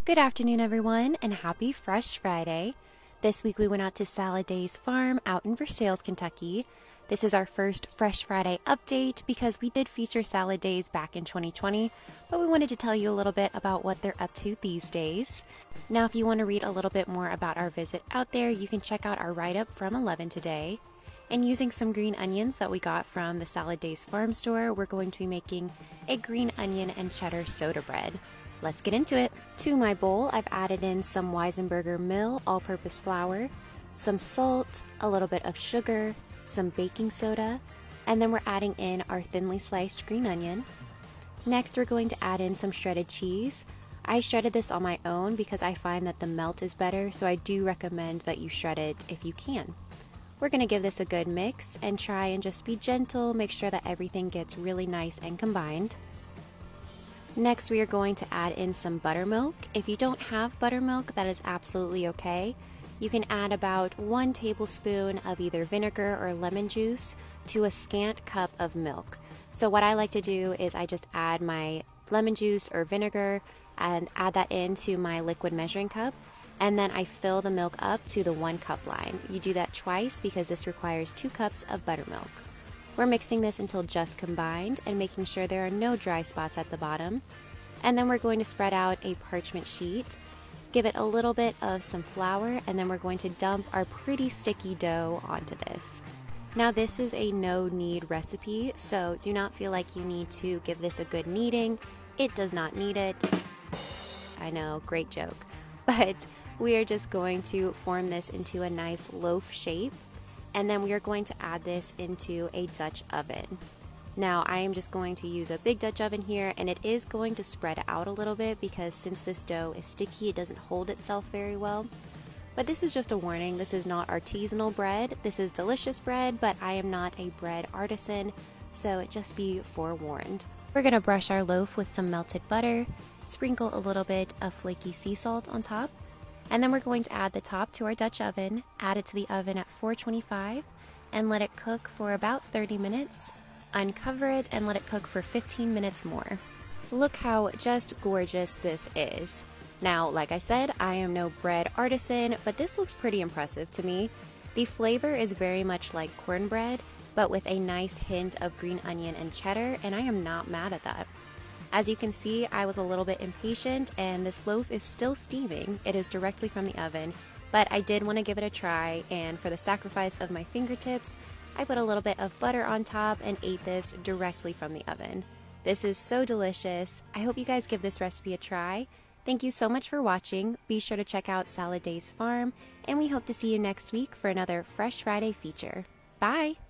Good afternoon, everyone, and happy Fresh Friday. This week we went out to Salad Days Farm out in Versailles, Kentucky. This is our first Fresh Friday update because we did feature Salad Days back in 2020, but we wanted to tell you a little bit about what they're up to these days. Now, if you want to read a little bit more about our visit out there, you can check out our write-up from 11 today. And using some green onions that we got from the Salad Days Farm store, we're going to be making a green onion and cheddar soda bread. Let's get into it. To my bowl, I've added in some Weisenberger Mill all-purpose flour, some salt, a little bit of sugar, some baking soda, and then we're adding in our thinly sliced green onion. Next, we're going to add in some shredded cheese. I shredded this on my own because I find that the melt is better, so I do recommend that you shred it if you can. We're going to give this a good mix and try and just be gentle, make sure that everything gets really nice and combined. Next, we are going to add in some buttermilk. If you don't have buttermilk, that is absolutely okay. You can add about 1 tablespoon of either vinegar or lemon juice to a scant cup of milk. So what I like to do is I just add my lemon juice or vinegar and add that into my liquid measuring cup, and then I fill the milk up to the 1 cup line. You do that twice because this requires 2 cups of buttermilk. We're mixing this until just combined and making sure there are no dry spots at the bottom. And then we're going to spread out a parchment sheet, give it a little bit of some flour, and then we're going to dump our pretty sticky dough onto this. Now, this is a no knead recipe, so do not feel like you need to give this a good kneading. It does not need it. I know, great joke. But we are just going to form this into a nice loaf shape. And then we are going to add this into a Dutch oven. Now, I am just going to use a big Dutch oven here, and it is going to spread out a little bit because since this dough is sticky, it doesn't hold itself very well. But this is just a warning. This is not artisanal bread. This is delicious bread, but I am not a bread artisan, so just be forewarned. We're going to brush our loaf with some melted butter, sprinkle a little bit of flaky sea salt on top, and then we're going to add the top to our Dutch oven, add it to the oven at 425, and let it cook for about 30 minutes. Uncover it and let it cook for 15 minutes more. Look how just gorgeous this is. Now, like I said, I am no bread artisan, but this looks pretty impressive to me. The flavor is very much like cornbread, but with a nice hint of green onion and cheddar, and I am not mad at that. As you can see, I was a little bit impatient, and this loaf is still steaming. It is directly from the oven, but I did want to give it a try, and for the sacrifice of my fingertips, I put a little bit of butter on top and ate this directly from the oven. This is so delicious. I hope you guys give this recipe a try. Thank you so much for watching. Be sure to check out Salad Days Farm, and we hope to see you next week for another Fresh Friday feature. Bye!